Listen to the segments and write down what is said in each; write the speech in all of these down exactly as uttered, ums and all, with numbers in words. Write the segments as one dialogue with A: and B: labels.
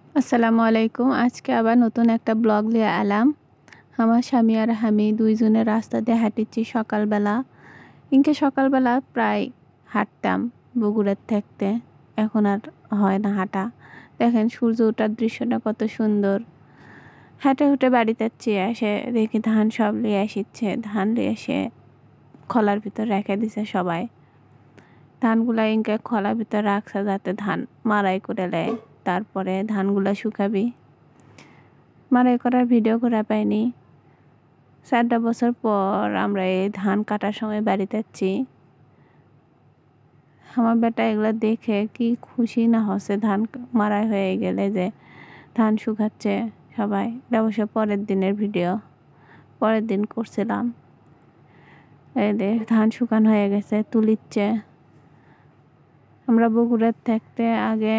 A: আসসালামু আলাইকুম। আজকে আবার নতুন একটা ব্লগ নিয়ে এলাম। আমার স্বামী আর আমি দুইজনে রাস্তা দিয়ে হাঁটিচ্ছি সকালবেলা। ইনকে সকালবেলা প্রায় হাঁটতাম বগুড়ার থাকতে, এখন আর হয় না হাঁটা। দেখেন সূর্য ওঠার দৃশ্যটা কত সুন্দর। হেঁটে হুটে বাড়িতে যাচ্ছি, এসে দেখি ধান সব নিয়ে আসিচ্ছে। ধান নিয়ে এসে খলার ভিতর রেখে দিছে সবাই। ধানগুলা ইনকে খলার ভিতর রাখছে যাতে ধান মাড়াই করে নেয়। তারপরে ধানগুলা শুকাবি। মাড়াই করার ভিডিও করা পাইনি। চারটা বছর পর আমরা এই ধান কাটার সময় বাড়িতে যাচ্ছি। আমার বেটা এগুলো দেখে কি খুশি না হচ্ছে, ধান মাড়াই হয়ে গেলে যে ধান শুকাচ্ছে সবাই। এটা অবশ্য পরের দিনের ভিডিও, পরের দিন করছিলাম। এই যে ধান শুকানো হয়ে গেছে, তুলিচ্ছে। আমরা বগুড়ার থাকতে আগে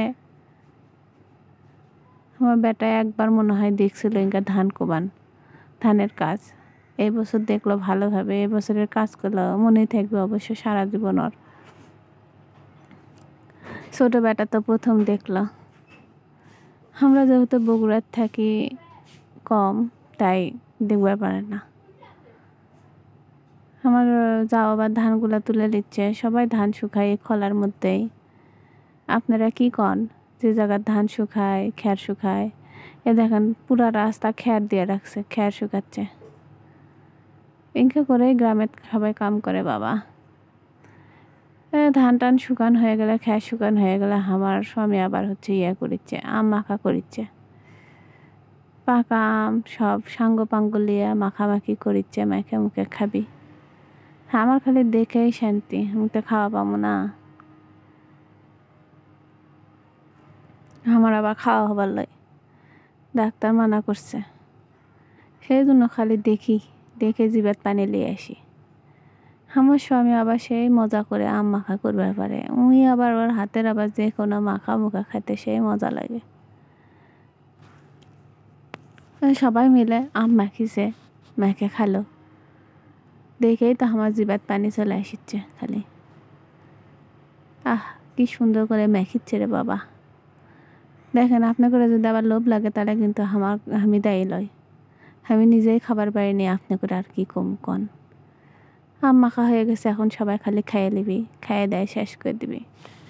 A: আমার বেটা একবার মনে হয় দেখছিল ইনকা ধান কোবান, ধানের কাজ। এই বছর দেখলো ভালোভাবে, এই বছরের কাজ করলো মনেই থাকবে অবশ্য সারা জীবন। ওর ছোটো বেটা তো প্রথম দেখলো। আমরা যেহেতু বগুড়ার থাকি কম, তাই দেখবার পারে না। আমার যাও আবার ধানগুলা তুলে দিচ্ছে, সবাই ধান শুকায় খলার মধ্যেই। আপনারা কি কন যে জায়গার ধান শুকায়, খ্যার শুকায়? এ দেখেন পুরা রাস্তা খ্যার দিয়ে রাখছে, খ্যার শুকাচ্ছে। ইনকে করে গ্রামের সবাই কাম করে বাবা। ধান টান শুকান হয়ে গেলে, খ্যার শুকান হয়ে গেলে আমার স্বামী আবার হচ্ছে ইয়ে করিচ্ছে, আম মাখা করিচ্ছে। পাকা আম সব সাঙ্গ পাঙ্গ লিয়ে মাখামাখি করিচ্ছে, মাখে মুখে খাবি। আমার খালি দেখেই শান্তি, আমি তো খাওয়া পাবো না। আমার আবার খাওয়া হবার লয়, ডাক্তার মানা করছে। সেই জন্য খালি দেখি, দেখে জিভের পানি লিয়ে আসি। আমার স্বামী আবার সেই মজা করে আম মাখা করবার পারে। উই আবার ওর হাতের আবার যে কোনো মাখা মুখা খাইতে সেই মজা লাগে। সবাই মিলে আম মাখিছে, মাখে খালো। দেখেই তো আমার জিভের পানি চলে আসছে খালি। আহ কি সুন্দর করে মাখিচ্ছে রে বাবা। দেখেন আপনি করে যদি আবার লোভ লাগে তাহলে কিন্তু আমার আমি দায়ী লয়। আমি নিজেই খাবার পারিনি, আপনি করে আর কি কম কন। আম মাখা হয়ে গেছে, এখন সবাই খালি খাইয়ে নিবি, খাইয়ে দেয় শেষ করে দিবি।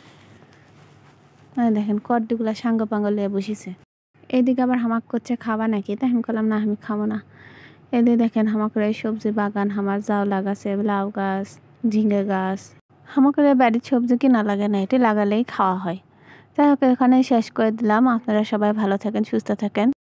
A: দেখেন কড্ডিগুলা সাঙ্গ পাঙ্গ লিয়ে বসেছে। এইদিকে আবার হামাক করছে খাবা নাকি, তাই আমি বললাম না আমি খাবো না। এদিকে দেখেন হামাকের এই সবজি বাগান, আমার জাউ লাগাছে, লাউ গাছ, ঝিঙে গাছ। হামাকের বাড়ির সবজি কিনা লাগে না, এটি লাগালেই খাওয়া হয়। যাই হোক এখানেই শেষ করে দিলাম। আপনারা সবাই ভালো থাকেন, সুস্থ থাকেন।